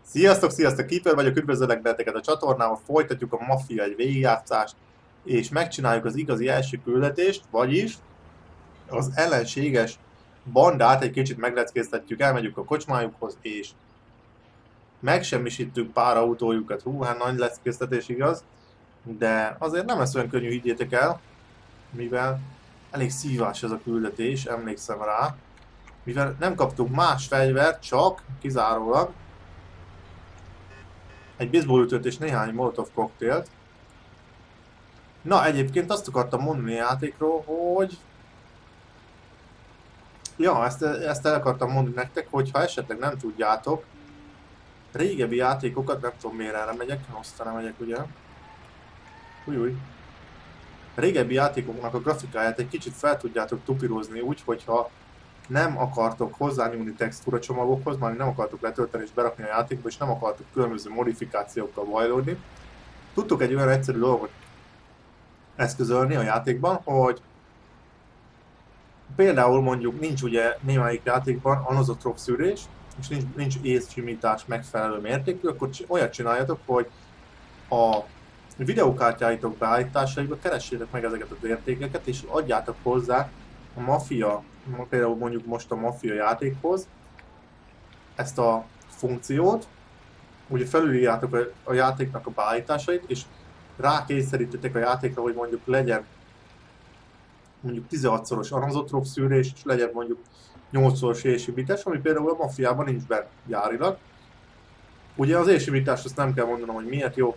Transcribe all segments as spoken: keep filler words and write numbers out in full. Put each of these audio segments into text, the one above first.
Sziasztok, sziasztok, Keeper vagyok, üdvözöllek benneteket a csatornában, folytatjuk a Mafia egy végigjátszást, és megcsináljuk az igazi első küldetést, vagyis az ellenséges bandát egy kicsit megleckéztetjük, elmegyünk a kocsmájukhoz, és megsemmisítünk pár autójukat. Hú, hát nagy leckéztetés, igaz, de azért nem lesz olyan könnyű, higgyétek el, mivel elég szívás ez a küldetés, emlékszem rá, mivel nem kaptunk más fegyvert, csak kizárólag egy baseballütőt és néhány molotov koktélt. Na, egyébként azt akartam mondani a játékról, hogy... Ja, ezt, ezt el akartam mondani nektek, hogy ha esetleg nem tudjátok, régebbi játékokat, nem tudom miért erre megyek, aztán nem megyek, ugye? Új, régebbi játékoknak a grafikáját egy kicsit fel tudjátok tupírozni úgy, hogyha nem akartok hozzányúlni textúra csomagokhoz, már nem akartok letölteni és berakni a játékba, és nem akartok különböző modifikációkkal bajlódni. Tudtok egy olyan egyszerű dolgot eszközölni a játékban, hogy például mondjuk nincs ugye némelyik játékban anizotrop szűrés, és nincs, nincs észsimítás megfelelő mértékű, akkor olyat csináljatok, hogy a videókártyáitok beállításaiba keressétek meg ezeket az értékeket, és adjátok hozzá a Mafia, például mondjuk most a Mafia játékhoz ezt a funkciót, ugye felülírjátok a, a játéknak a beállításait, és rákényszerítetek a játékra, hogy mondjuk legyen mondjuk tizenhatszoros anizotrop szűrés, és legyen mondjuk nyolcszoros éjsibítás, ami például a Mafiában nincs benne gyárilag. Ugye az éjsibítást azt nem kell mondanom, hogy miért jó.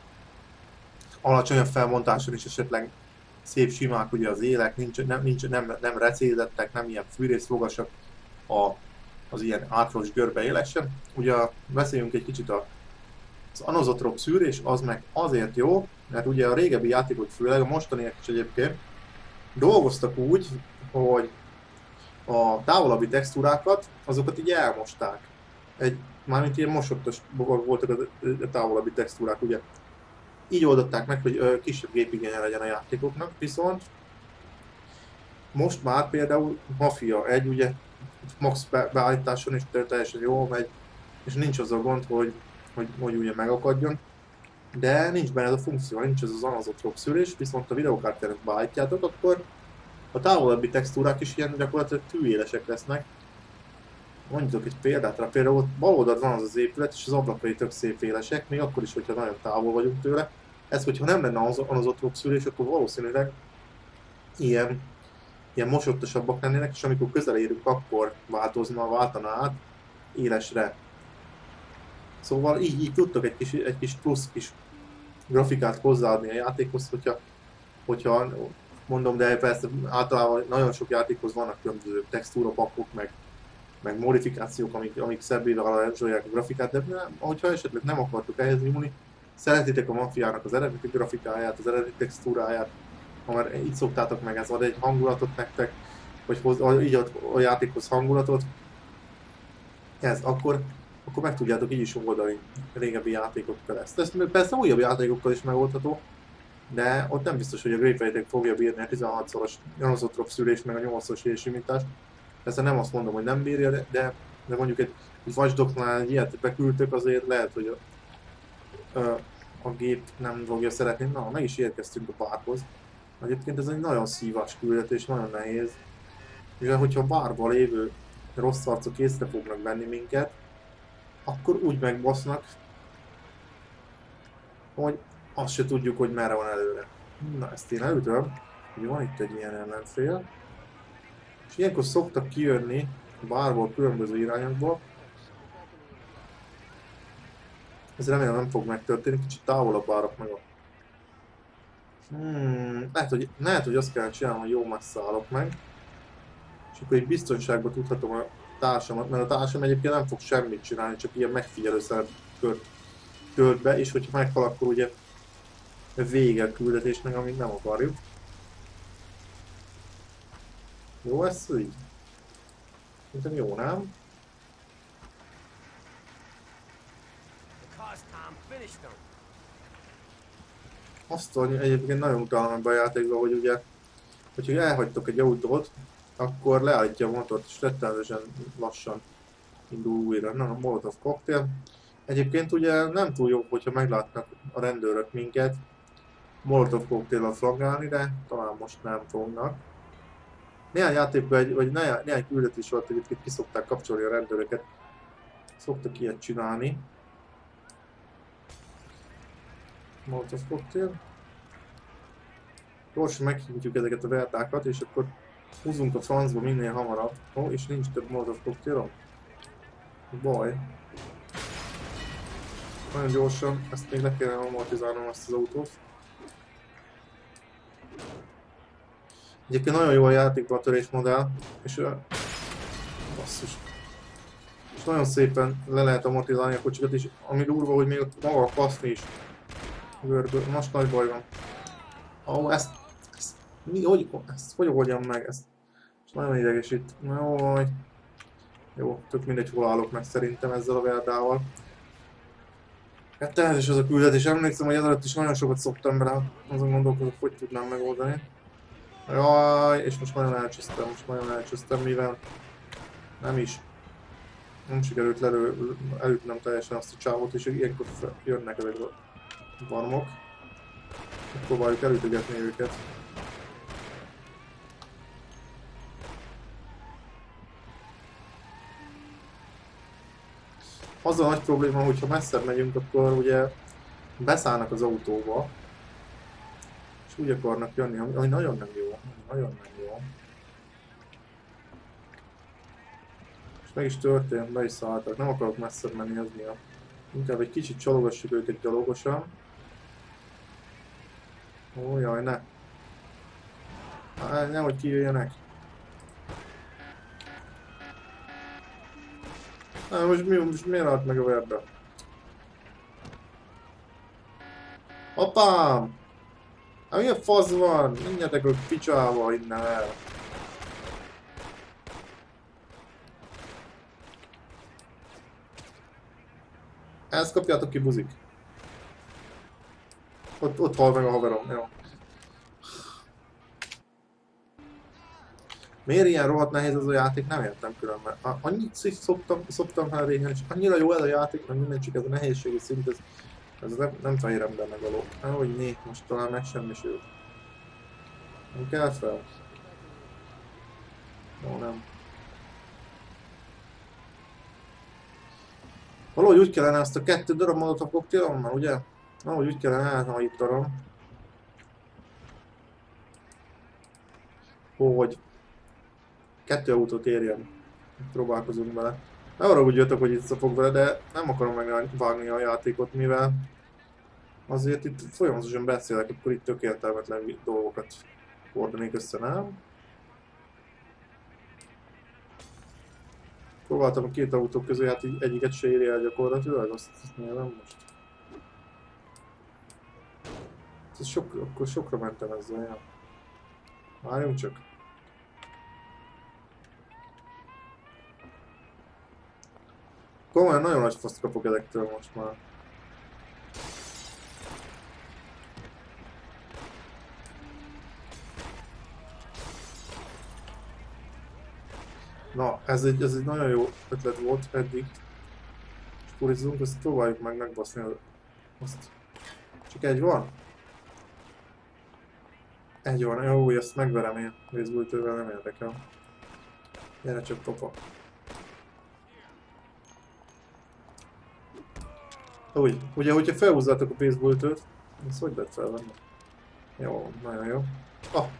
Alacsonyabb felmontáson is esetleg szép simák ugye az élek, nincs, nem, nincs, nem, nem recézettek, nem ilyen fűrészfogasak a, az ilyen átros görbe élesen. Ugye beszéljünk egy kicsit a, az anizotrop szűrés, az meg azért jó, mert ugye a régebbi játékok, főleg a mostaniak is egyébként dolgoztak úgy, hogy a távolabbi textúrákat, azokat így elmosták. Egy, mármint ilyen mosottas voltak a távolabbi textúrák, ugye. Így oldották meg, hogy kisebb gépigénye legyen a játékoknak, viszont most már például Mafia egy, ugye max beállításon is teljesen jól megy, és nincs az a gond, hogy, hogy, hogy ugye megakadjon, de nincs benne ez a funkció, nincs ez az anizotrop szűrés, viszont a videókártyának beállítjátok, akkor a távolabbi textúrák is ilyen gyakorlatilag tűélesek lesznek. Mondjuk egy példát rá, például ott bal oldalt van az az épület, és az ablakai tök szép élesek, még akkor is, hogyha nagyon távol vagyunk tőle. Ez, hogyha nem lenne az anizotrop szűrés, akkor valószínűleg ilyen, ilyen mosottasabbak lennének, és amikor közel érünk, akkor változna, váltana át élesre. Szóval így, így tudtok egy kis, egy kis plusz kis grafikát hozzáadni a játékhoz, hogyha, hogyha mondom, de persze általában nagyon sok játékhoz vannak különböző textúrapakok, meg, meg modifikációk, amik, amik szebbé varázsolják a grafikát, de nem, hogyha esetleg nem akartok ehhez nyúlni, szeretitek a Mafiának az eredeti grafikáját, az eredeti textúráját, ha már így szoktátok meg, ez ad egy hangulatot nektek, vagy hoz, így ad a játékhoz hangulatot, ez, akkor, akkor meg tudjátok így is oldani régebbi játékokkal ezt. Ez persze újabb játékokkal is megoldható, de ott nem biztos, hogy a Great Waytek fogja bírni a tizenhatszoros anizotrop szűrés meg a nyolcas éjsimítást. Persze nem azt mondom, hogy nem bírja, de, de mondjuk egy, egy Watch Dogs-nál egy ilyet beküldtök, azért lehet, hogy a, a, a gép nem fogja szeretni. Na, meg is érkeztünk a bárhoz. Egyébként ez egy nagyon szívás küldetés, nagyon nehéz. Mivel hogyha a bárban lévő rossz arcok észre fognak venni minket, akkor úgy megbasznak, hogy azt se tudjuk, hogy merre van előre. Na, ezt én elütöm, hogy van itt egy ilyen ellenfél. És ilyenkor szoktak kijönni bárból különböző irányokból. Ez remélem nem fog megtörténni, kicsit távolabb állok meg a... Hmm, lehet, hogy, lehet, hogy azt kell csinálnom, hogy jó messze állok meg. És akkor így biztonságban tudhatom a társamat, mert a társam egyébként nem fog semmit csinálni, csak ilyen megfigyelő szerep tölt be, és hogyha meghal, akkor ugye vége a küldetésnek, amíg nem akarjuk. Jó ez így? Szerintem jó, nem? Azt mondja, egyébként nagyon utálom ebben a játékban, hogy ugye, hogyha elhagytok egy autót, akkor leállítja a motort, és rettenetesen lassan indul újra. Na, a molotov koktél. Egyébként ugye nem túl jó, hogyha meglátnak a rendőrök minket Molotov koktéllal flagrálni, de talán most nem fognak. Néhány játékban, egy, vagy néhány, néhány küldetés volt, hogy itt ki szokták kapcsolni a rendőröket. Szoktak ilyet csinálni. Molotov koktél. Gyorsan meghívjuk ezeket a vertákat, és akkor húzunk a francba minél hamarabb. Ó, oh, és nincs több Molotov koktélom. Baj. Nagyon gyorsan, ezt még le kellene amortizálnom azt az autót. Egyébként nagyon jó a játékban a törésmodell, és uh, basszus. És nagyon szépen le lehet amortizálni a kocsikat, és ami durva, hogy még maga a kaszni is görből. Most nagy baj van. Ó, oh, ezt, ezt, mi, hogy, ezt hogy oldjam meg? Ezt, és nagyon idegesít. Jaj. Jó, tök mindegy, hol állok meg szerintem ezzel a verdával. Hát természetesen az a küldetés, emlékszem, hogy ezelőtt is nagyon sokat szoktam bele, azon gondolkodok, hogy tudnám megoldani. Jaj, és most nagyon elcsesztem, most nagyon elcsesztem, mivel nem is. Nem sikerült lerő, elütnem teljesen azt a csávot, és ilyenkor jönnek ezek a barmok. Próbáljuk elütögetni őket. Az a nagy probléma, hogyha messzebb megyünk, akkor ugye beszállnak az autóba, és úgy akarnak jönni, ami nagyon nem jó, nagyon nem jó. És meg is történt, be is szálltak, nem akarok messzebb menni, ez miatt. Inkább egy kicsit csalogassuk őket gyalogosan. Ó, jaj, ne! Á, nehogy kijöjjenek! Na, most, mi, most miért állt meg a verbe? Apám! Hát mi a fasz van? Menjetek a picsába innen el! Ezt kapjátok ki, buzik. Ott, ott hal meg a haverom, jó. Miért ilyen rohadt nehéz ez a játék? Nem értem különben. Annyit szoktam, szoktam már régen, és annyira jó ez a játék, meg minden, csak ez a nehézségi szint, ez, ez nem, nem fehér embernek való. Nehogy né, most talán megsemmisült. Nem kell fel? Jó, nem. Valahogy úgy kellene ezt a kettő darab Molotov koktélommal, ugye? Valahogy úgy kellene elhajítanom. Hogy kettő autót érjen. Próbálkozunk vele. Ne arra úgy jöttök, hogy itt szapok vele, de nem akarom megvágni a játékot, mivel azért itt folyamatosan beszélek, akkor itt tök értelmetlen dolgokat hordanék össze, nem? Próbáltam a két autó közé, hát így egyiket se éri el gyakorlatilag, azt nézem most. Ez sok, akkor sokra mentem ezzel, ja. Várjunk csak. Komolyan nagyon nagy faszt kapok ezektől most már. Na, ez egy, ez egy nagyon jó ötlet volt eddig. És purizzunk, ezt próbáljuk meg megbaszni azt. Csak egy van? Egy van, jó, ezt megverem én. Baseballtővel nem érdekel. Gyere csak, papa. Úgy, ugye, hogyha felhúzzátok a baseballtőt, ezt hogy lehet felvenni? Jó, nagyon jó. Ah.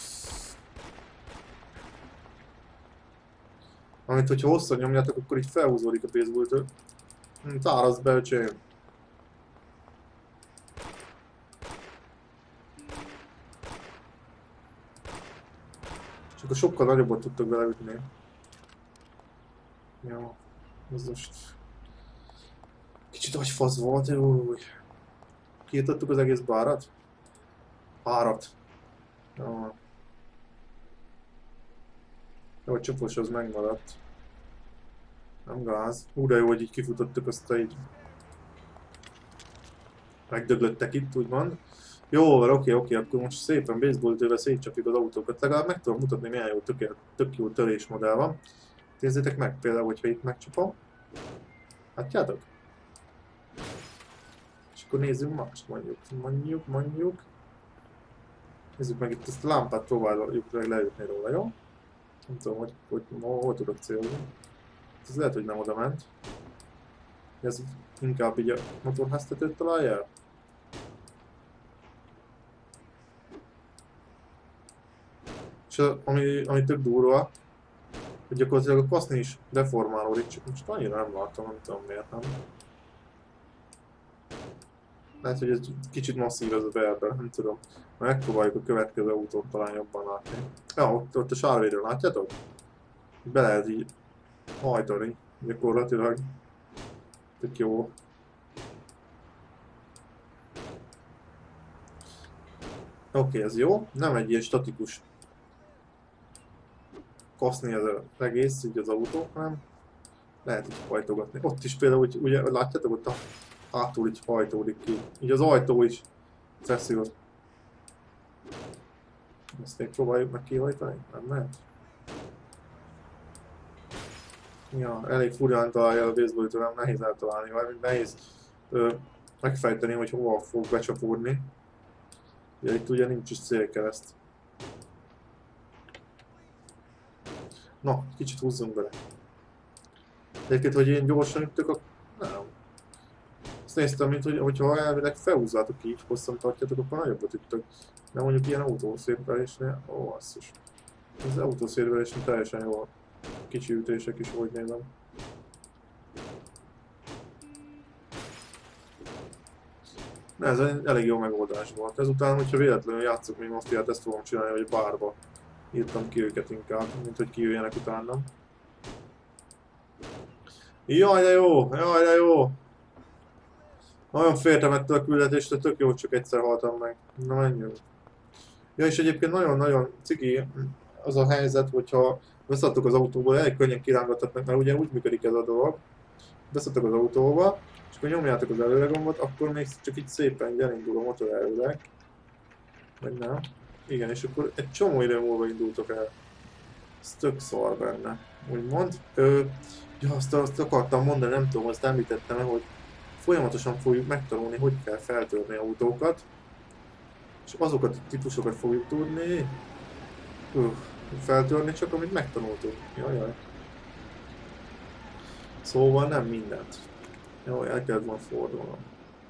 Amit, hogyha hosszan nyomjátok, akkor így felhúzódik a baseballtő. Hm, tárazd be, öcsém. És akkor sokkal nagyobbat tudtok beleütni. Jó, ez most... Kicsit agyfasz volt, jó. Kiirtottuk az egész bárat? Párat. Jó. Jó, a csapos az megmaradt. Nem gáz. Hú, de jó, hogy így kifutottuk, azt így... Megdöglöttek itt, úgymond. Jó, oké, oké, oké, akkor most szépen baseballtővel szétcsapjuk az autókat. Legalább meg tudom mutatni, milyen jó, tök, tök jó törésmodell van. Nézzétek meg, például, hogyha itt megcsapom. Látjátok? akkor nézzünk mást, mondjuk, mondjuk, mondjuk. Nézzük meg itt ezt a lámpát, próbáljuk meg leütni róla, jó? Nem tudom, hogy, hogy hol, hol tudok célzni. Ez lehet, hogy nem oda ment. Ez inkább így a motorháztetőt találja el. És az, ami, ami tök durva, hogy gyakorlatilag a kaszni is deformálódik, csak most annyira nem látom, nem tudom miért nem. Lehet, hogy ez kicsit masszív ez a berber, nem tudom. Megpróbáljuk a következő autót talán jobban látni. Ja, ott, ott a sárvédőn, látjátok? Be lehet így hajtani, gyakorlatilag. Tök jó. Oké, okay, ez jó. Nem egy ilyen statikus kaszni ez az egész, így az autó, hanem lehet így hajtogatni. Ott is például, hogy ugye, látjátok, ott a hátul így hajtódik ki. Így az ajtó is feszül. Ezt még próbáljuk meg kihajtani? Nem lehet? Ja, elég furán találja a baseballütő, nem nehéz eltalálni, vagy nehéz ö, megfejteni, hogy hova fog becsapódni. Ugye itt ugye nincs is célkereszt. Na, kicsit húzzunk bele. Egyébként, hogy én gyorsan ütök, akkor nem. Azt néztem, mint hogy, hogyha elvileg felhúzzátok így, hosszan tartjátok, akkor nagyobbat ütök. De mondjuk ilyen autószérvelésnél, ó, asszus. Az autószérvelésnél teljesen jó. Kicsi ütések is, úgy nézem. Na, ez egy elég jó megoldás volt. Ezután, hogyha véletlenül játszok még mafiát, ezt fogom csinálni, hogy bárba írtam ki őket inkább, mint hogy kijöjjenek utánam. Jaj, de jó! Jaj, de jó! Nagyon féltem ettől a küldetést, de tök jó, csak egyszer haltam meg. Na, menjünk. Ja, és egyébként nagyon-nagyon ciki az a helyzet, hogyha beszadtok az autóból, elég könnyen kirángathatnak, mert ugye úgy működik ez a dolog. Beszadtok az autóba, és akkor nyomjátok az előre gombot, akkor még csak így szépen elindul a motor előre. Vagy nem? Igen, és akkor egy csomó idő múlva indultok el. Ez tök szar benne, úgymond. Ö, ja, azt, azt akartam mondani, nem tudom, azt említettem, hogy folyamatosan fogjuk megtanulni, hogy kell feltörni autókat. És azokat a típusokat fogjuk tudni uh, feltörni, csak amit megtanultunk. Jajjaj. Szóval nem mindent. Jaj, el kellett volna fordulnom.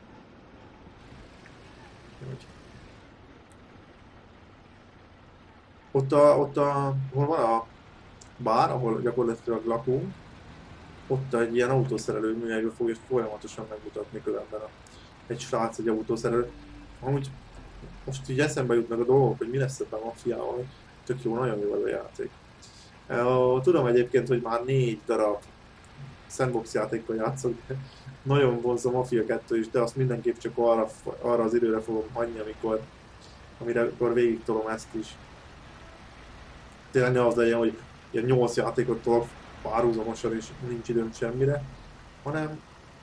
Ott a, ott a, hol van a bár, ahol gyakorlatilag lakunk, ott egy ilyen autószerelő műhelyről fogja folyamatosan megmutatni különben a, egy srác, egy autószerelő. Amúgy most így eszembe jutnak a dolgok, hogy mi lesz ebben a mafiával, tök jó, nagyon jó ez a játék. Uh, tudom egyébként, hogy már négy darab sandbox játékkal játszok, de nagyon vonzom a Mafia kettő is, de azt mindenképp csak arra, arra az időre fogom hagyni, amikor, amire akkor végig tolom ezt is. Tényleg ne az legyen, hogy ilyen nyolc játékot tolok párhuzamosan és nincs időm semmire, hanem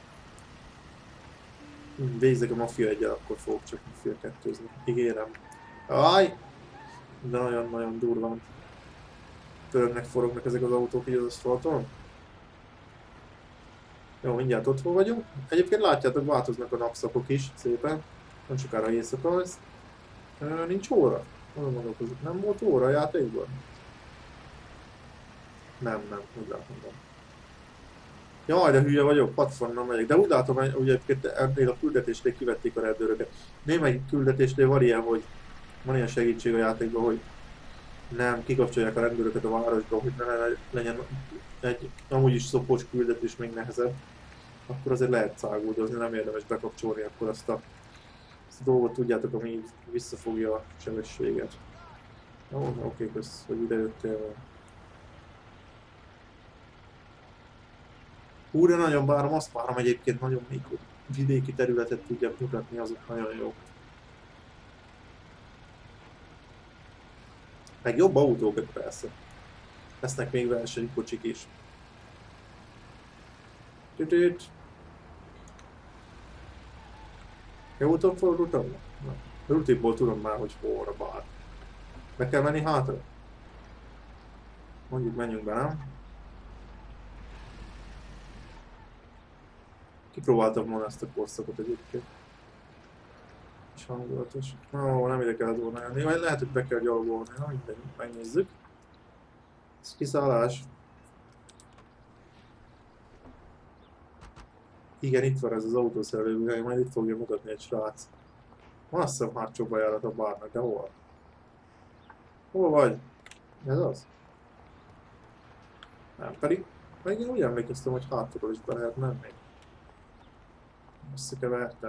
végzek a Mafia egyel, akkor fogok csak Mafia kettőzni. Ígérem. Áj! De nagyon-nagyon durván törögnek, forognak ezek az autók így az aszfalton. Jó, mindjárt otthon vagyunk. Egyébként látjátok, változnak a napszakok is szépen. Nem sokára éjszaka lesz. Nincs óra? Nagyon gondolkozok. Nem volt óra a játékban? Nem, nem, úgy látom, nem. Jaj, de hülye vagyok, patfonnal megyek. De úgy látom, hogy egyébként ennél a küldetésnél kivették a rendőröket. Némelyik küldetésnél van ilyen, hogy van ilyen segítség a játékban, hogy nem kikapcsolják a rendőröket a városba, hogy ne legyen egy amúgy is szopós küldetés még nehezebb. Akkor azért lehet száguldozni, nem érdemes bekapcsolni akkor azt a, azt a dolgot, tudjátok, ami így visszafogja a sebességet. Jó, oké, kösz, hogy idejöttél. Hú, de nagyon várom, azt várom egyébként nagyon még, hogy vidéki területet tudjak mutatni, azok nagyon jók. Meg jobb autókat persze. Lesznek még versenykocsik is. Tütüt. Jó úton fordultam? Na, rutiból tudom már, hogy hol a bár. Be kell menni hátra? Mondjuk menjünk be, nem? Kipróbáltam volna ezt a korszakot egyébként. Nincs hangulatos. Ó, nem ide kellett volna jönni. Vagy lehet, hogy be kell gyalogolni. Na mindegy, megnézzük. Ez kiszállás. Igen, itt van ez az autószerelő, majd itt fogja mutatni egy srác. Van azt hiszem hátsó bejárat a bárnak, de hol? Hol vagy? Ez az? Nem, pedig, pedig én úgy emlékeztem, hogy hátulról is be lehet menni. Összekevertem.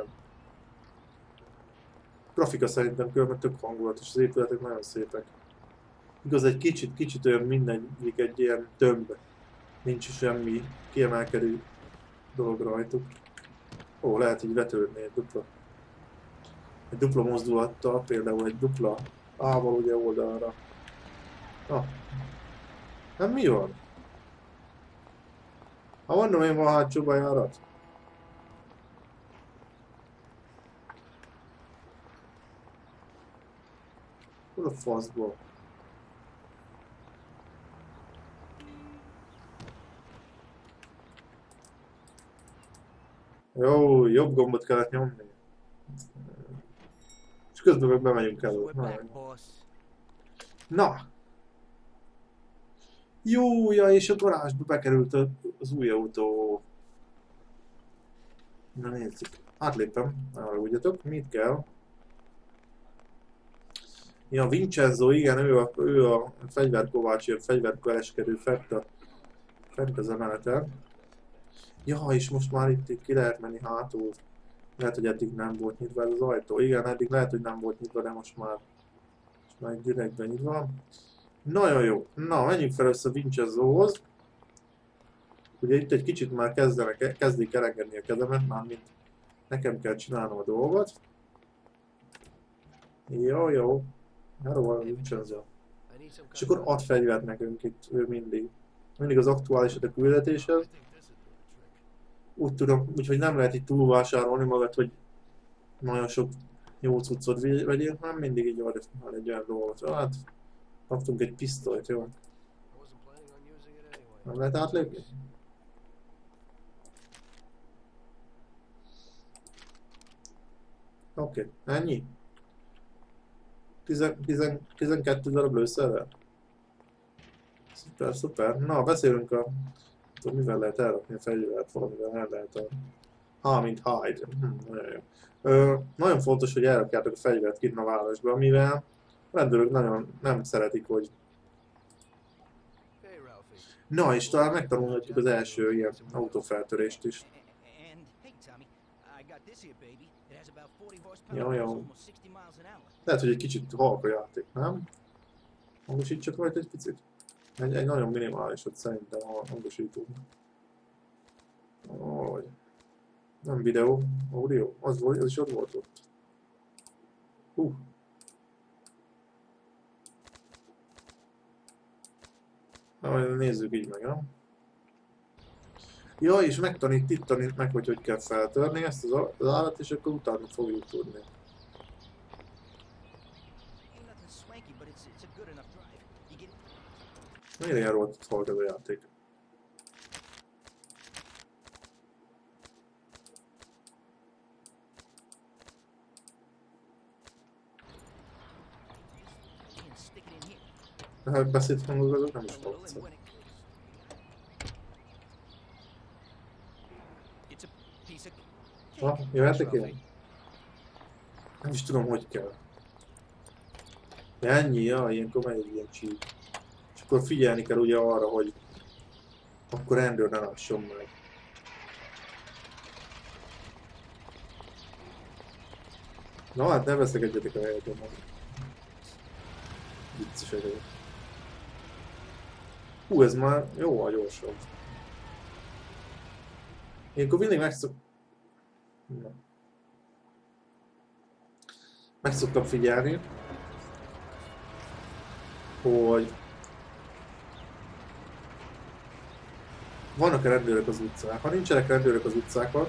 Grafika szerintem különben tök hangulatos, az épületek nagyon szépek. Igaz, egy kicsit, kicsit olyan mindegyik egy ilyen tömb. Nincs semmi kiemelkedő dolog rajtuk. Ó, lehet így vetődni egy dupla. Egy dupla mozdulattal, például egy dupla A-val ugye oldalra. Ah. Hát mi van? Ha mondom én van hátsó bejárat. Hol a faszból? Jó, jobb gombot kellett nyomni. És közben meg bemegyünk elő. Na. Na. Jó, ja, és a garázsba bekerült az új autó. Na nézzük. Átlépem, arra ugyatok, mit kell? Ja, Vincenzo, igen, ő a, ő a fegyverkovács, a fegyverkereskedő fent, a, fent az emeleten. Ja, és most már itt, itt ki lehet menni hátul. Lehet, hogy eddig nem volt nyitva ez az ajtó. Igen, eddig lehet, hogy nem volt nyitva, de most már, most már direktben nyitva. Nagyon jó. Na, menjünk fel össze Vincenzohoz. Ugye itt egy kicsit már kezdenek, kezdik elengedni a kezemet, mármint nekem kell csinálnom a dolgot. Jó, jó. Erről van Vincenzo. És akkor ad fegyvert nekünk itt, ő mindig. Mindig az aktuális a küldetéshez. Úgy tudom, úgyhogy nem lehet itt túlvásárolni magad, hogy nagyon sok jó cuccot vegyél, hanem mindig így ad egy olyan dolgot. Hát, kaptunk egy pisztolyt, jó? Nem lehet átlépni? Oké, okay. Ennyi? tizenkettő darab lőszerrel? Szuper, szuper. Na, beszélünk a... Tudom, mivel lehet elrakni a fegyvert, valamivel el lehet a... Há, mint hide. Hm, nagyon jó. Ö, nagyon fontos, hogy elrakjátok a fegyvert kint a városba, mivel a rendőrök nagyon nem szeretik, hogy... Na, és talán megtanulhatjuk az első ilyen autófeltörést is. Jó, jó. Lehet, hogy egy kicsit halk a játék, nem? Hangosítsak rajta egy picit? Egy, egy nagyon minimálisat szerintem a hangosítunk. Oh, nem videó, audio, az, volt, az is ott volt ott. Hú. Na, nézzük így meg, nem? Ja, és megtanít, itt tanít meg, hogy hogy kell feltörni ezt az, az állat, és akkor utána fogjuk tudni. Miért ilyen rohadt halk ez a játék? Ha beszélt hangok azok nem is hallatszott. Ha, jöhetek én? Nem is tudom, hogy kell. De ennyi, ja, ilyenkor megy egy ilyen csíp. És akkor figyelni kell ugye arra, hogy akkor rendőr ne lásson meg. Na hát ne veszekedjetek a helyetben meg. Vicces egyébként. Hú, ez már jóval gyorsabb. Ilyenkor mindig megszok... Na. Meg szoktam figyelni, hogy vannak-e rendőrök az utcán. Ha nincsenek rendőrök az utcákon,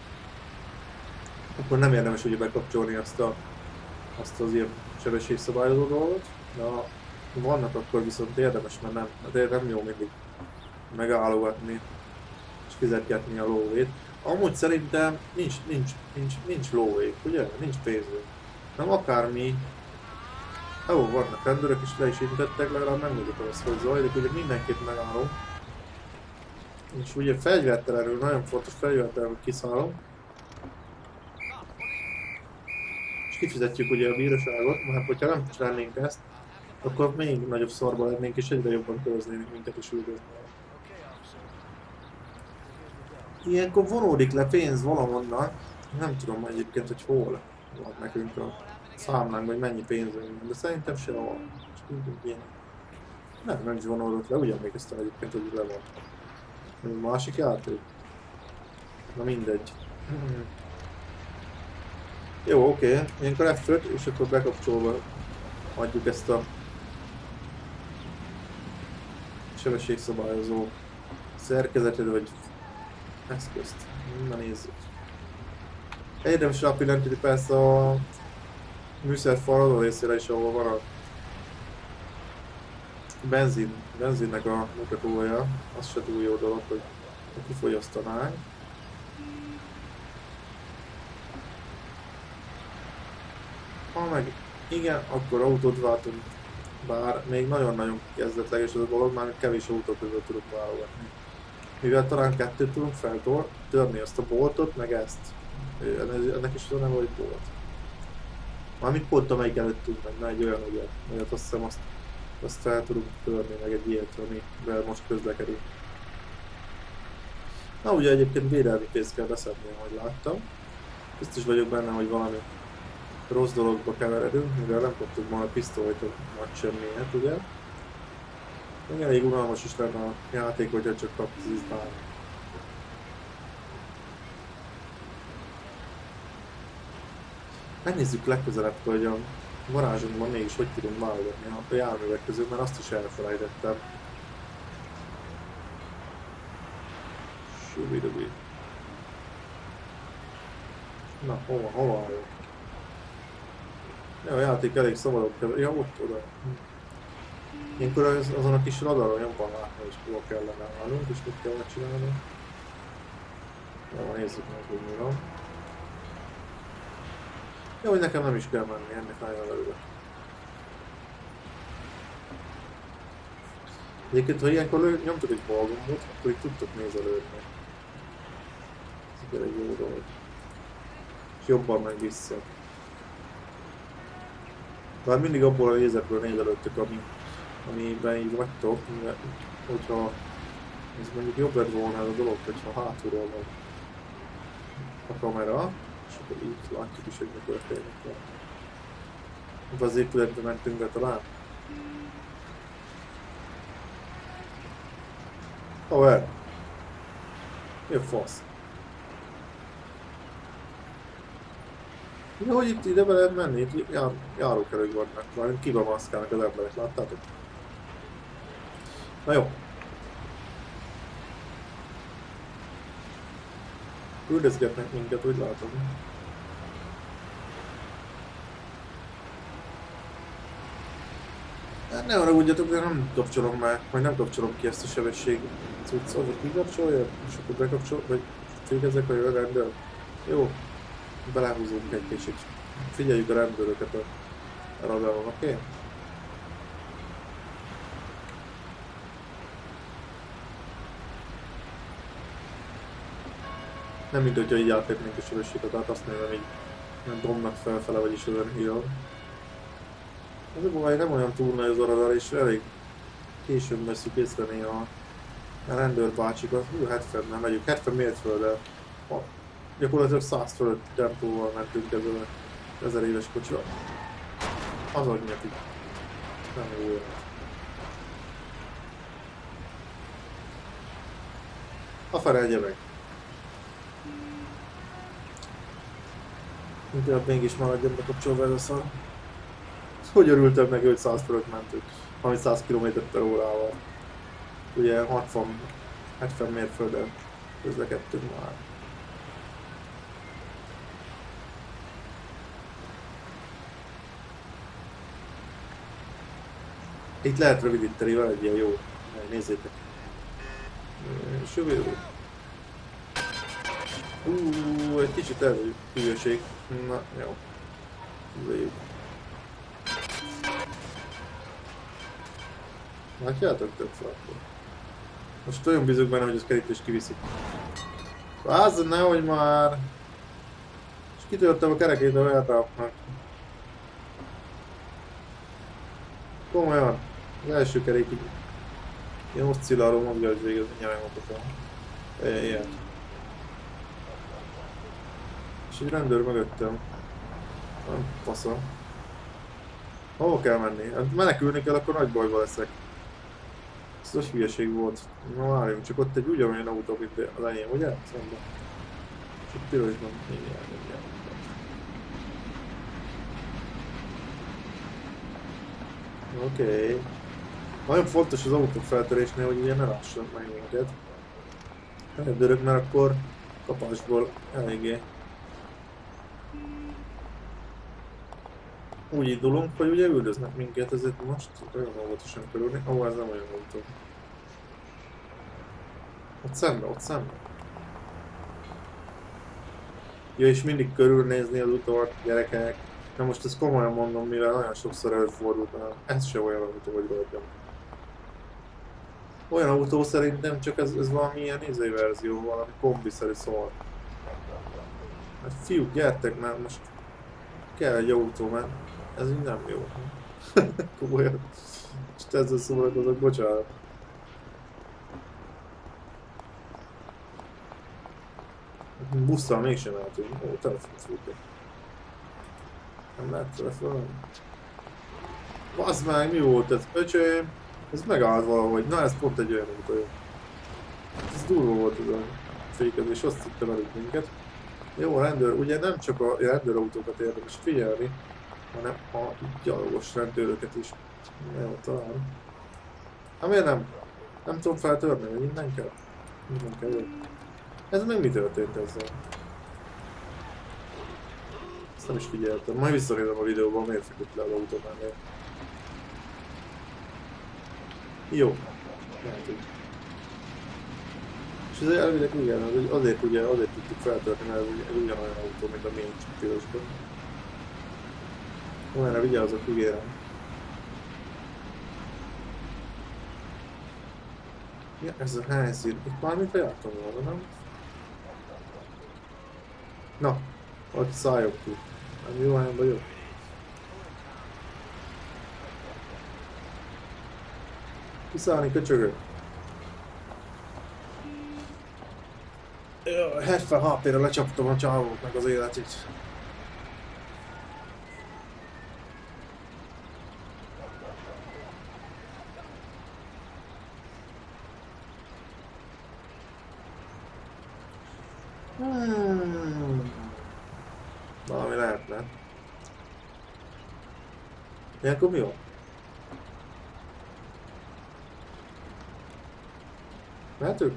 akkor nem érdemes ugye bekapcsolni azt, a, azt az ilyen sebességszabályozó dolgot, de ha vannak, akkor viszont érdemes, mert nem, de nem jó mindig megállógatni és fizetgetni a lóvét. Amúgy szerintem nincs, nincs, nincs, nincs lóvé, ugye? Nincs pénző. Nem akármi. Jó, vannak rendőrök is le is intettek, legalább megmutatom azt, hogy zajlik, ugye mindenképp megállom. És ugye fegyvertelenül, nagyon fontos fegyvertelenül kiszállom. És kifizetjük ugye a bíróságot, mert hogyha nem csinálnénk ezt, akkor még nagyobb szarba lennénk és egyre jobban köröznénk minket is üldözni. Ilyenkor vonódik le pénz valahonnan, nem tudom egyébként, hogy hol van nekünk a számlánk, vagy mennyi pénzünk van, de szerintem sehol. Nem, nem is vonódott le, úgy emlékeztem egyébként, hogy le van. Másik játék? Na mindegy. Hmm. Jó, oké, okay. Ilyenkor ef öt, és akkor bekapcsolva adjuk ezt a sebességszabályozó szerkezetet, vagy eszközt. Na nézzük. Érdemes rápillantani persze a műszerfal azon részére is, ahol van a benzin, benzinnek a mutatója. Az se túl jó dolog, hogy kifogyasztanánk. Ha meg igen, akkor autót váltunk, bár még nagyon-nagyon kezdetleges ez a dolog, már kevés autót között tudunk válogatni. Mivel talán kettőt tudunk feltörni, azt a boltot, meg ezt. Ennek is nem vagy bolt. Mármint pont amelyik előttünk meg, na egy olyan ugye, olyat azt hiszem azt, azt fel tudunk törni, meg egy ilyet, amivel most közlekedünk. Na ugye egyébként védelmi pénzt kell beszedni, ahogy láttam. Biztos vagyok benne, hogy valami rossz dologba keveredünk, mivel nem kaptuk volna a pisztolyt, a nagy semmiért, ugye? Még elég unalmas is lenne a játék, hogyha csak kap tíz bármi. Megnézzük legközelebb, hogy a garázsunkban mégis hogy tudunk válogatni a járművek közül, mert azt is elfelejtettem. Subidubi. Na, hova, hova állunk? Ja, a játék elég szabadon kell. Ja, ott oda. Ilyenkor az, azon a kis radaron jobban látni, és hol kellene állnunk, és mit kellene csinálni. Jó, nézzük meg, hogy mi van. Jó, hogy nekem nem is kell menni, ennek nagyon örülök. Egyébként, ha ilyenkor nyomtuk egy balgombot, akkor így tudtok nézelődni. Ez egy jó dolog. És jobban meg vissza. Bár mindig abból a nézetből nézelődtök, ami, amiben így vagytok, hogyha ez mondjuk jobb lett volna ez a dolog, hogyha hátulról van a kamera, és akkor így látjuk is, hogy mi történik. Ebben az épületbe mentünk be talán. Haver! Mi a fasz? Ja, hogy itt ide be lehet menni, itt jár, járókerők vannak, majd kiba maszkálnak az emberek, láttátok? Na jó. Üldözgetnek minket, úgy látom. Hát ne haragudjatok, de nem kapcsolom már, majd nem kapcsolom ki ezt a sebesség cuccot, hogy kikapcsolja, és akkor bekapcsol, vagy fékezek a jövő rendőr. Jó. Belehúzunk egy kicsit. Figyeljük a rendőröket a radaron, oké? Okay? Nem mint hogyha így átlépnénk a sebességet, tehát azt nézem így nem domnak felfele, vagyis ezen hírom. Ez a baj nem olyan túl nagy az a radar, és elég későn veszük észre néha a rendőrbácsikat. Hú, hetven nem megyünk, hetven mérfölddel. Gyakorlatilag száz fölött tempóval mentünk ezzel a ezer éves kocsival. Az agynyati. Nem jó olyan. A felelje meg. Inkább mégis maradjon bekapcsolva ez a szar. Hogy örültem meg, hogy száz fölött mentünk, harmincszáz kilométer per órával. Ugye hatvan hetven mérfölddel közlekedtünk már. Itt lehet rövidíteni, van egy ilyen jó. Nézzétek. Süvő. Uuuuh, egy kicsit elő hülyeség. Na, jó. Végig. Látjátok többször akkor? Most olyan bízok benne, hogy az kerítést kiviszik. Vázd, nehogy már! És kitörtem a kerekét a Welltrapnak. Komolyan. Az első kerék így ilyen oszcilláló mozgás végez, mindjárt megmutatom. Ilyet. És egy rendőr mögöttem. Nem faszom. Hova kell menni? Hát menekülni kell, akkor nagy bajba leszek. Ez az hülyeség volt. Na várjunk, csak ott egy ugyanolyan autó, mint az enyém, ugye? Szemben. Csak pirosban. Mindjárt, mindjárt. Oké. Okay. Nagyon fontos az autófeltörésnél, hogy ugye ne lássanak meg minket. Rendőrök, mert akkor kapásból eléggé úgy indulunk, hogy ugye üldöznek minket, ezért most olyan óvatosan körülni. Ó, ez nem olyan autó. Ott szembe, ott szembe. Ja, és mindig körülnézni az utat, gyerekek. Na most ezt komolyan mondom, mivel nagyon sokszor előfordult, mert ez se olyan autó, hogy rohagyjam. Olyan autó szerintem, csak ez, ez valamilyen izé verzió, valami kombiszerű szól. Hát fiúk, gyertek már, most kell egy autó, mert ez így nem jó. Komolyan. És ezzel szórakozok, bocsánat. Busszal mégsem lehetünk. Ó, telefont fújtok. Nem lehet telefonon? Bazd meg, mi volt ez? Öcsém! Ez megállt valahogy. Na, ez pont egy olyan autó. Ez durva volt ez a fékezés, azt hitte velük minket. Jó, a rendőr, ugye nem csak a rendőrautókat érdemes figyelni, hanem a gyalogos rendőröket is. Jó, talán. Hát miért nem? Nem tudom feltörni, hogy minden kell? Minden kell, jó. Ez még mi történt ezzel? Ezt nem is figyeltem. Majd visszanézem a videóban, miért feküdt le az autómánál. Jó. Lehet, hogy. És ez elvileg igen, azért, ugye, azért tudtuk feltörni, mert ez ugyanolyan autó, mint a miénk, csak pirosban. Olyanra vigyázzak, ígérem. Ja, ez a helyszín. Itt már mint jártam volna, nem? Na, ott szálljok ki. Nem jó helyen vagyok. Kiszállni, köcsögök. hetven há pé-re lecsaptam a csávóknak az életét. Hmm. Valami lehetne. Ilyenkor mi van? Mehetünk?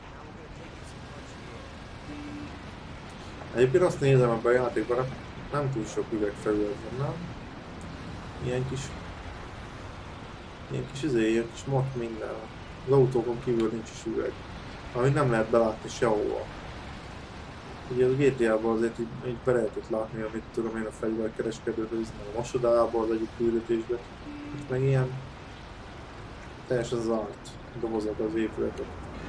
Egyébként azt nézem ebben a játékban, nem túl sok üvegfelület van, nem? Ilyen kis... Ilyen kis izé, ilyen kis mat minden. Az autókon kívül nincs is üveg. Amit nem lehet belátni sehova. Ugye a gé té á-ban azért így, így be lehetett látni, amit tudom én a fegyverkereskedőt, a Masodában, az egyik küldetésben. Most meg ilyen... teljesen zárt dobozok az épületek.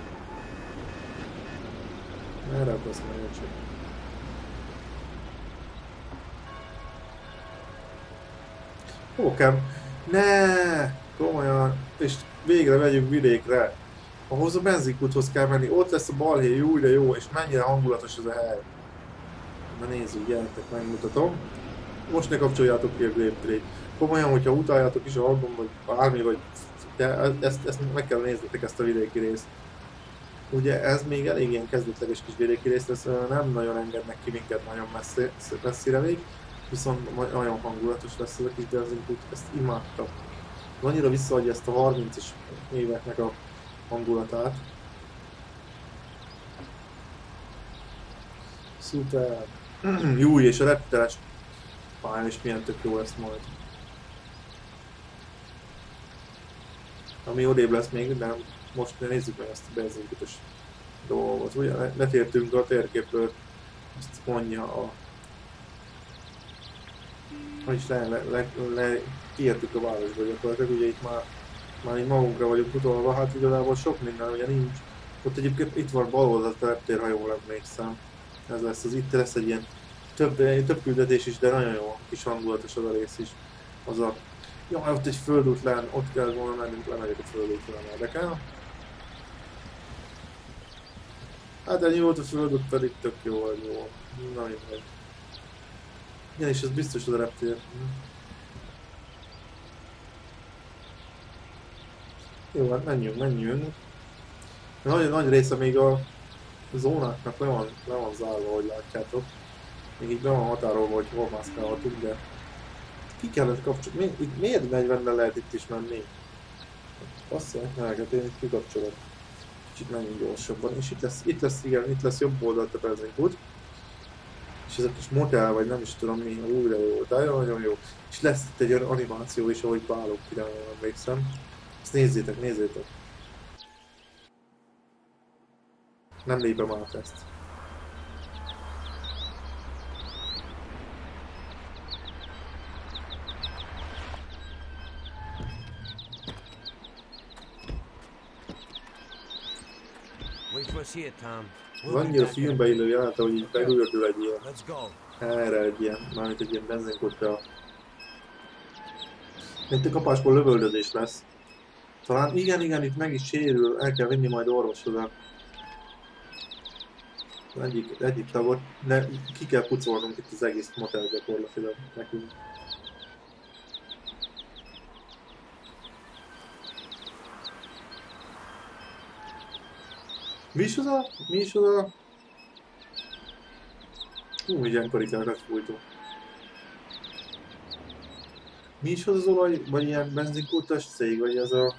Erre akarsz meg csak. Hókem! Ne! Komolyan! És végre megyünk vidékre! Ahhoz a benzinkúthoz kell menni, ott lesz a balhé, jó de jó, és mennyire hangulatos ez a hely. Na nézzük, gyertek, megmutatom. Most ne kapcsoljátok ki a gameplay-t. Komolyan, hogyha utáljátok is a hangom, vagy bármi, vagy... De ezt, ezt meg kell néznetek, ezt a vidéki részt. Ugye ez még elég ilyen kezdetleges kis vidéki rész lesz, nem nagyon engednek ki minket nagyon messze, messzire még. Viszont nagyon hangulatos lesz ez a kis benzinkút, ezt imádtam. Annyira visszaadja ezt a harmincas éveknek a hangulatát. Szuper! Jó, és a repteres pálya is milyen tök jó lesz majd. Ami odébb lesz még, de most nézzük meg ezt a benzinkutos dolgot. Ugye letértünk a térképről, azt mondja a Vagyis le, le, le, le kiértük a városba gyakorlatilag, ugye itt már, már így magunkra vagyunk utolva, hát igazából sok minden ugye nincs. Ott egyébként itt van bal oldalt a reptér, ha jól emlékszem. Ez lesz, az itt lesz egy ilyen több, több küldetés is, de nagyon jó, kis hangulatos az a rész is. Az a... Jaj, ott egy földút len, ott kell volna mennünk, lemegyek a földútra, érdekel. Hát ennyi volt a földút, pedig tök jó vagy jó. Na mindegy. Igen, és ez biztos az a reptér. Jó, hát menjünk, menjünk. Nagy, nagy része még a zónáknak le van, le van zárva, ahogy látjátok. Még így be van határolva, hogy hol mászkálhatunk, de ki kellett kapcsolni. Mi, itt miért negyvennel lehet itt is menni? Passzolják meleket, én itt kikapcsolom. Kicsit menjünk gyorsabban, és itt lesz, itt lesz, igen, itt lesz jobb oldalt a benzinkút. És ez a kis motel, vagy nem is tudom mi, újra jó, de nagyon jó. És lesz itt egy olyan animáció is, ahogy bálok ki, nem emlékszem. Ezt nézzétek, nézzétek. Nem lépem át ezt. Az annyira filmbe illő jelenet, hogy így begördül egy ilyen, erre egy ilyen, mármint egy ilyen benzinkutra. Itt a kapásból lövöldözés lesz. Talán igen, igen, itt meg is sérül, el kell vinni majd orvoshoz. Egyik, egyik tagot, de ki kell pucolnunk itt az egész motel gyakorlatilag nekünk. Mi is az a? Mi is az a? Hú, ilyen karikákat fújtunk. Mi is az az olaj, vagy ilyen benzinkultas cég, vagy ez a...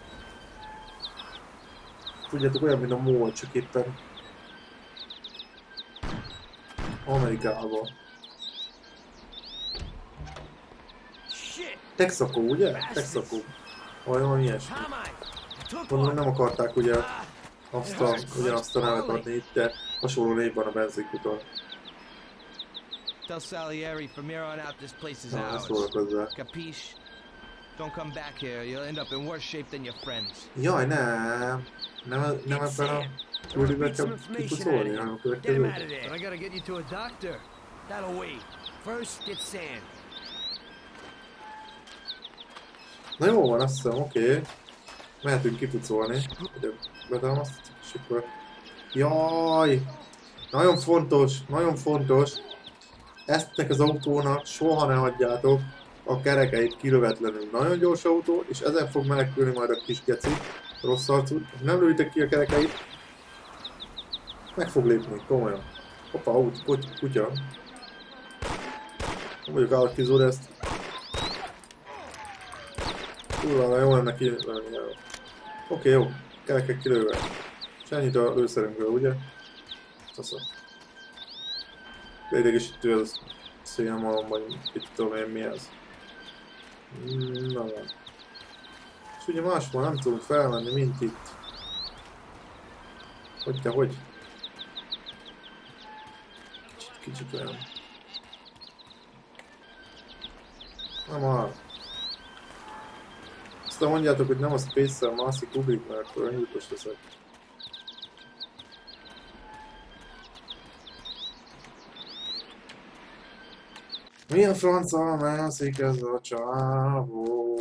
Tudjátok, olyan, mint a MOL, csak éppen... Amerikában. Texaco, ugye? Texaco. Olyan ilyesmi. Mondom, nem akarták ugye azt a, ugyanazt a nevet adni itt, de hasonló név van a benzinkuton. Tell Salieri from here on out this place is ours. Capiche? Don't come back here. You'll end up in worse shape than your friends. Jaj, nem. Nem, nem ebben a küldőben kell kipucolni, hanem a következőt. I gotta get you to a doctor. That'll wait. First, get Sam. Na jó van, azt hiszem, oké. Okay. Mehetünk kipucolni. Betámasztjuk, és akkor... Jaj! Nagyon fontos, nagyon fontos. Eztnek az autónak soha ne hagyjátok a kerekeit kilövetlenül. Nagyon gyors autó, és ezen fog menekülni majd a kis geci. Rossz arcú. Nem lőjtek ki a kerekeit. Meg fog lépni, komolyan. Hoppá, autó, kut, kutya. Nem vagyok állatkizó, de ezt... Kurva, jó lenne ki... Oké, okay, jó. Kerekek kilőve. És ennyit a lőszerünkről, ugye? Szaszak. Idegesítő az szélmalom, vagy itt tudom én mi ez. Na van. És ugye máshol nem tudunk felmenni, mint itt. Hogy te, hogy? Kicsit, kicsit olyan. Na már. Aztán mondjátok, hogy nem a Space-szel mászik ugrik, mert akkor öngyilkos leszek. Milyen franccal mászik ez a csávó?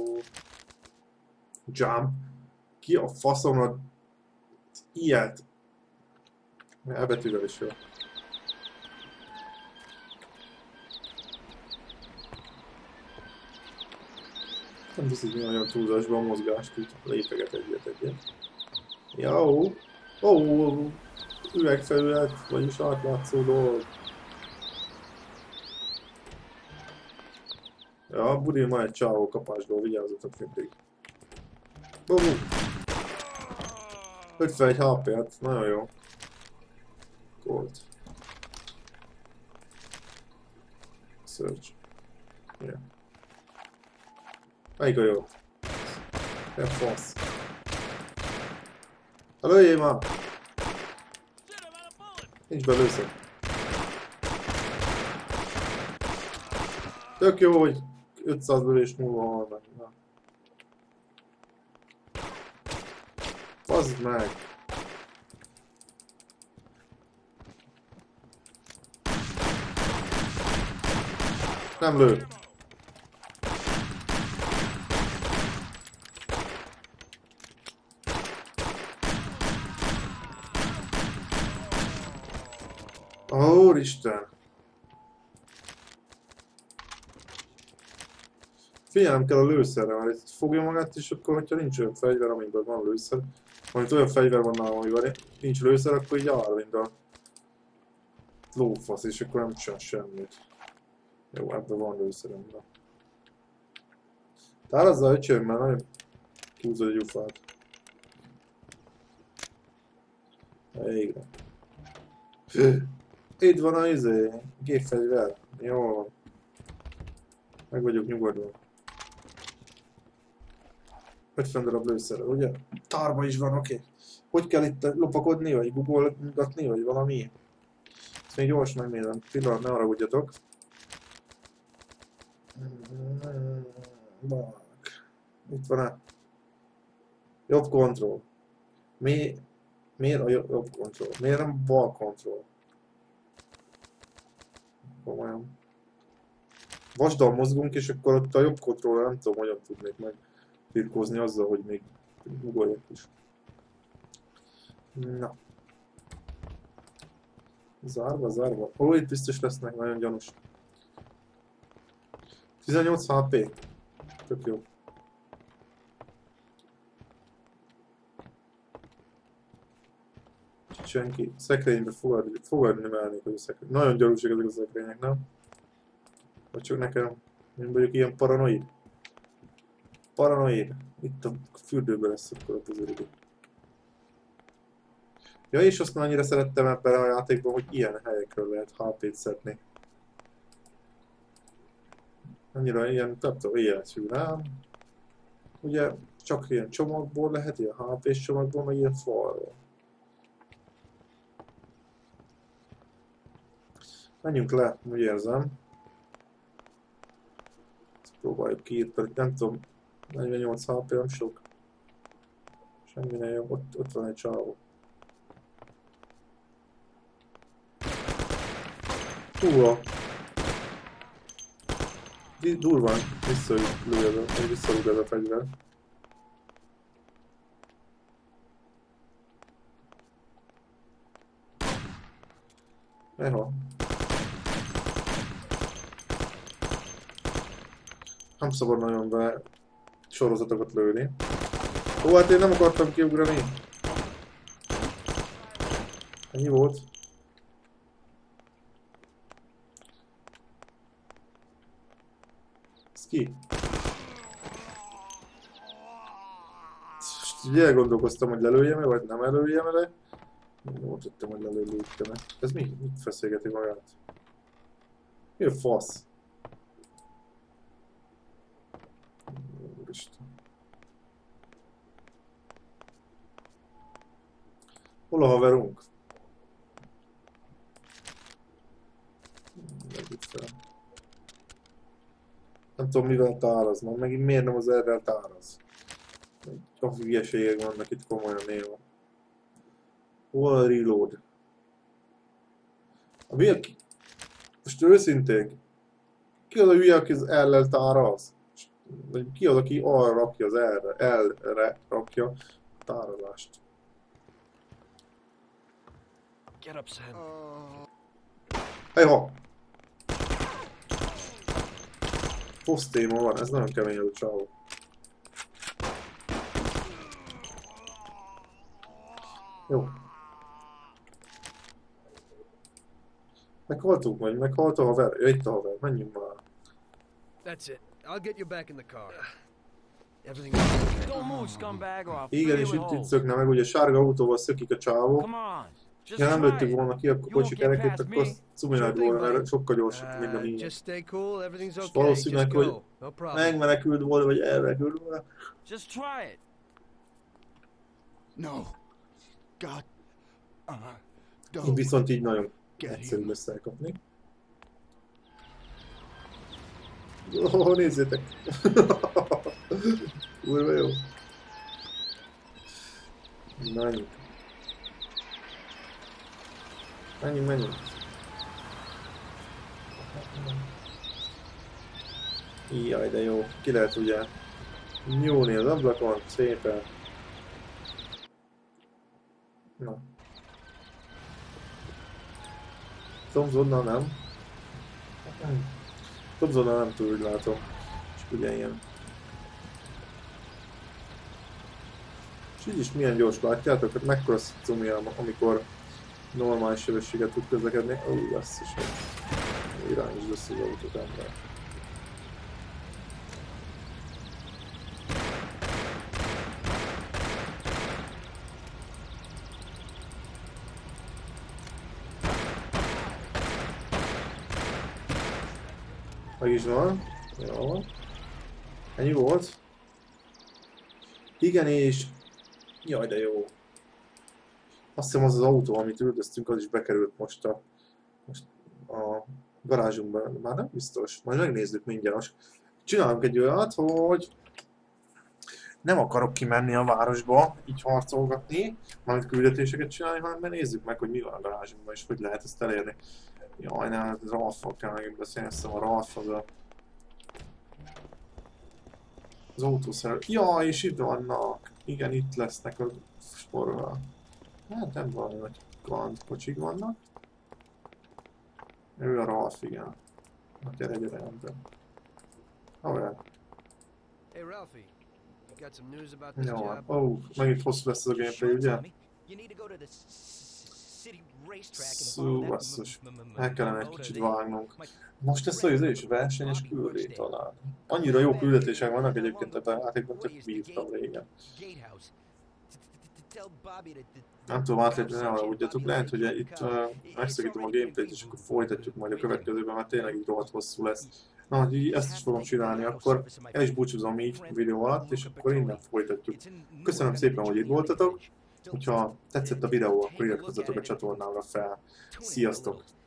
Jump? Ki a faszomra ilyet? Elbetűvel is jó. Nem hisz, hogy olyan túlzásban a mozgást, így lépeget egyet egyet. Jó. Ó, oh, üvegfelület, vagyis átlátszó dolog. Ja, budin van egy csávó kapásból, vigyázzatok mindig. Bum! ötvenegy há pé-t, nagyon jó. Gold. Search. Yeah. Melyik a jó? Nem fasz. Ha lőjél már! Nincs belőszak. Tök jó, hogy ötszáz lövés múlva hal meg. Na. Fazd meg! Nem lő! Úristen! Figyelnem kell a lőszerre, mert itt fogja magát, és akkor, hogyha nincs olyan fegyver, amiben van lőszer, amit olyan fegyver van nálam, amiben nincs lőszer, akkor így áll, mint a lófasz, és akkor nem csinál semmit. Jó, ebben van lőszerem. Tárazzál, öcsém, mert nagyon húzod a gyufát. Végre. Itt van a izé, gépfegyver. Jó van. Meg vagyok nyugodva. ötven darab lőszerrel, ugye? Tárba is van, oké. Okay. Hogy kell itt lopakodni, vagy googolgatni, vagy valami? Ezt még gyors megnézem. Pillanat, ne haragudjatok. Itt van-e? Jobb kontroll. Mi... Miért a jobb kontroll? Miért nem bal kontroll? Komolyan. Vasdal mozgunk, és akkor ott a jobb kontrollra nem tudom, hogyan tudnék meg birkózni azzal, hogy még ugoljak is. Na. Zárva, zárva. Ó, itt biztos lesznek, nagyon gyanús. tizennyolc há pé. Tök jó. Senki. Szekrénybe fogadni, fogadni mellnék, hogy a szekrény. Nagyon gyanúsak ezek a szekrények, nem? Vagy csak nekem, én vagyok ilyen paranoid. Paranoid. Itt a fürdőben lesz akkor a tüzérigé. Ja, és azt annyira szerettem ebben a játékban, hogy ilyen helyekről lehet há pét szedni. Annyira ilyen, nem tudom, életű, nem? Ugye csak ilyen csomagból lehet, ilyen há pés csomagból, meg ilyen falról. Menjünk le, úgy érzem. Ezt próbáljuk ki, itt nem tudom, negyvennyolc há pé, nem sok. Semmi nem jobb, ott, ott van egy csávó. Húha! Durván visszalúg ez a fegyver. Eha. Nem szabad nagyon be sorozatokat lőni. Ó, hát én nem akartam kiugrani. Ennyi volt. Ez ki? Most ugye elgondolkoztam, hogy lelőjem-e, vagy nem lelőjem-e le. Nem tudtam, hogy lelőlőttem-e. Ez mi? Mit feszélgeti magát? Mi a fasz? Hol a haverunk? Nem tudom, mivel táraz, mert megint miért nem az errel táraz. A hülyeségek vannak itt komolyan néha. Hol a reload? A mi a ki... Most őszintén, ki az a hülye, aki az errel táraz? Vagy ki az, aki arra rakja az erre, elre rakja a tárazást? Get up, Sam. Ejha! Posztéma van, ez nagyon kemény az a csávó. Jó. Meghaltunk vagy, meghalt a haver. Ja, itt a haver, menjünk már. That's it. I'll get you back in the car. Everything is Don't move, scumbag, or I'll igen, és itt, itt szökne meg, ugye sárga autóval szökik a csávó. Come on. Ja, nem lőttük volna ki, akkor kocsi kerekét, akkor azt cuminád volna, mert sokkal gyorsabb, mint a mi. És valószínűleg, hogy megmenekült volna, vagy elmenekült volna. Just try it. No. God. Uh-huh. Don't. Viszont így nagyon egyszerű lesz elkapni. Ó, oh, nézzétek! Kurva jó! Menjünk! Menjünk, menjünk! Jaj, de jó! Ki lehet ugye nyúlni az ablakon, szépen! Na. Tomzonnal nem. Tomzonnal nem túl, úgy látom. És ugye ilyen. És így is milyen gyors, látjátok, hogy mekkora szicumi, amikor normális sebességet tud közlekedni. Ó, basszus, irányos lesz az autót ember. Meg is van. Jó. Ennyi volt. Igen, és... Jaj, de jó. Azt hiszem az az autó, amit üldöztünk, az is bekerült most a... Most a garázsunkba. Már nem biztos. Majd megnézzük mindjárt. Csinálunk egy olyat, hogy... Nem akarok kimenni a városba, így harcolgatni, majd küldetéseket csinálni, hanem nézzük meg, hogy mi van a garázsunkban, és hogy lehet ezt elérni. Jaj, nem, Ralph-val kell megint beszélni, azt hiszem a Ralph az a... Az autószerelő. Jaj, és itt vannak! Igen, itt lesznek a sporral. Hát nem valami nagy kaland kocsik vannak. Ő a Ralph, igen. Na gyere, gyere, ember. Haver. Hey Ralphie, you got some news about this Jó, job? ó, oh, megint hosszú lesz ez a gameplay, ugye? Szó, basszus. El kellene egy kicsit vágnunk. Most ezt az is versenyes küldé talán. Annyira jó küldetések vannak egyébként ebben a játékban, tök bírtam régen. Nem tudom átlépni, ne haragudjatok. Lehet, hogy itt uh, megszakítom a gameplayt és akkor folytatjuk majd a következőben, mert tényleg így rohadt hosszú lesz. Na, hogy ezt is fogom csinálni, akkor el is búcsúzom így videó alatt, és akkor innen folytatjuk. Köszönöm szépen, hogy itt voltatok. Hogyha tetszett a videó, akkor iratkozzatok a csatornámra fel. Sziasztok!